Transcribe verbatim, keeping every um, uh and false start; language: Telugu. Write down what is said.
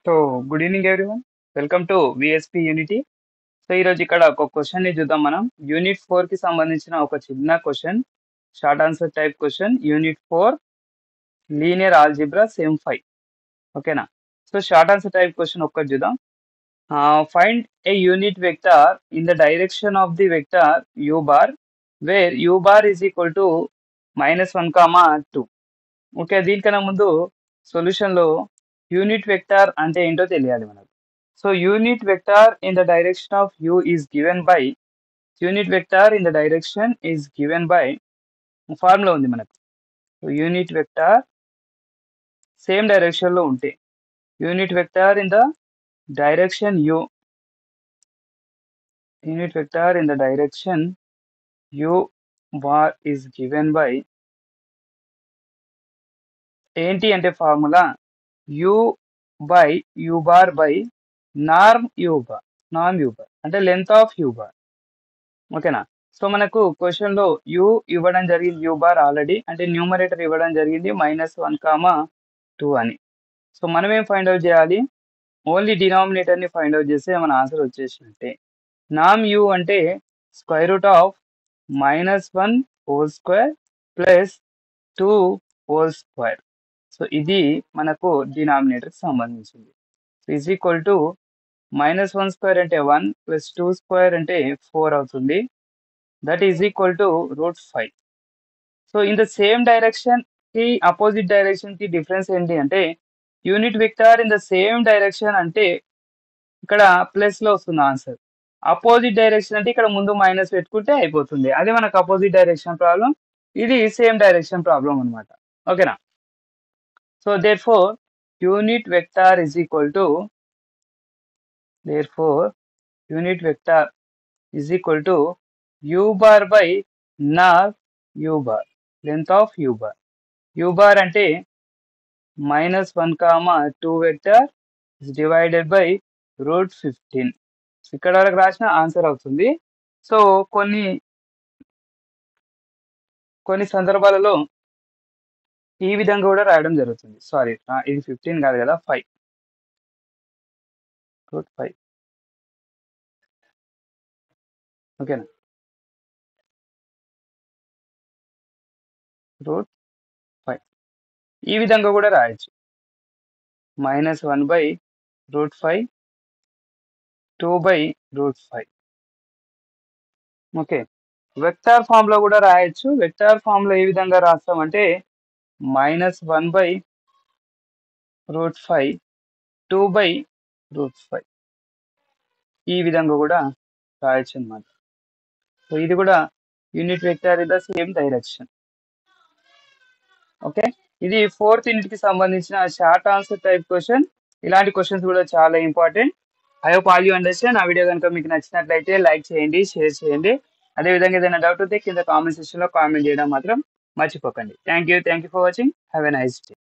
So good evening everyone. Welcome to VSP unity. So ఈరోజు ఇక్కడ ఒక క్వశ్చన్ ని చూద్దాం మనం. యూనిట్ ఫోర్ కి సంబంధించిన ఒక చిన్న question, short answer type question. Unit four linear algebra sem five. ఓకేనా? So short answer type question ఒక్కటి చూద్దాం. Find a unit vector in the direction of the vector u bar where u bar is equal to minus one comma two. Okay, దీనికన్నా ముందు సొల్యూషన్లో యూనిట్ వెక్టార్ అంటే ఏంటో తెలియాలి మనకు. So unit vector in the direction of u is given by unit vector in the direction is given by formula ఉంది మనకు. సో యూనిట్ వెక్టార్ సేమ్ డైరెక్షన్లో ఉంటే unit vector in the direction u unit vector in the direction u bar is given by ఏంటి అంటే formula u by u bar by norm u bar norm u bar అంటే లెంత్ ఆఫ్ యూ బార్. ఓకేనా? సో మనకు క్వశ్చన్లో యూ ఇవ్వడం జరిగింది, యూ బార్ ఆల్రెడీ, అంటే న్యూమరేటర్ ఇవ్వడం జరిగింది మైనస్ వన్ కామా టూ అని. సో మనం ఏం ఫైండ్ అవుట్ చేయాలి? ఓన్లీ డినామినేటర్ని ఫైండ్ అవుట్ చేస్తే మన ఆన్సర్ వచ్చేసినట్టే. నామ్ యూ అంటే square root of minus one whole square plus two whole square. So ఇది మనకు డినామినేటర్కి సంబంధించింది. So is equal to minus one square అంటే వన్ ప్లస్ టూ స్క్వేర్ అంటే ఫోర్ అవుతుంది. That is equal to root five. So in the same direction కి అపోజిట్ డైరెక్షన్ కి డిఫరెన్స్ ఏంటి అంటే unit vector in the same direction అంటే ఇక్కడ ప్లస్ లో వస్తుంది ఆన్సర్. అపోజిట్ డైరెక్షన్ అంటే ఇక్కడ ముందు మైనస్ పెట్టుకుంటే అయిపోతుంది. అదే మనకు అపోజిట్ డైరెక్షన్ ప్రాబ్లం, ఇది సేమ్ డైరెక్షన్ ప్రాబ్లం అనమాట. ఓకేనా? So therefore unit vector is equal to therefore unit vector is equal to u bar by norm u bar length of u bar. u bar అంటే minus one comma two vector is divided by root fifteen. ఇక్కడ వరకు రాసిన ఆన్సర్ అవుతుంది. సో కొన్ని కొన్ని సందర్భాలలో ఈ విధంగా కూడా రాయడం జరుగుతుంది. సారీ, ఇది ఫిఫ్టీన్ కాదు కదా, ఫైవ్ రూట్ ఫైవ్. ఓకేనా? రూట్ ఫైవ్ ఈ విధంగా కూడా రాయొచ్చు. Minus one by root five two by root five. Okay, vector form లో కూడా రాయొచ్చు. వెక్టార్ ఫామ్ లో ఏ విధంగా రాస్తామంటే minus one by root five two by root five ఈ విధంగా కూడా రాయొచ్చు అన్నమాట. సో ఇది కూడా unit vector in the same direction. Okay, ఇది ఫోర్త్ యూనిట్ కి సంబంధించిన షార్ట్ ఆన్సర్ టైప్ క్వశ్చన్. ఇలాంటి క్వశ్చన్స్ కూడా చాలా important. I hope all you understand. ఆ వీడియో కనుక మీకు నచ్చినట్లయితే లైక్ చేయండి, షేర్ చేయండి. అదేవిధంగా ఏదైనా డౌట్ ఉంటే కింద కామెంట్ సెక్షన్ లో కామెంట్ చేయడం మాత్రం మర్చిపోకండి. Thank you thank you for watching. Have a nice day.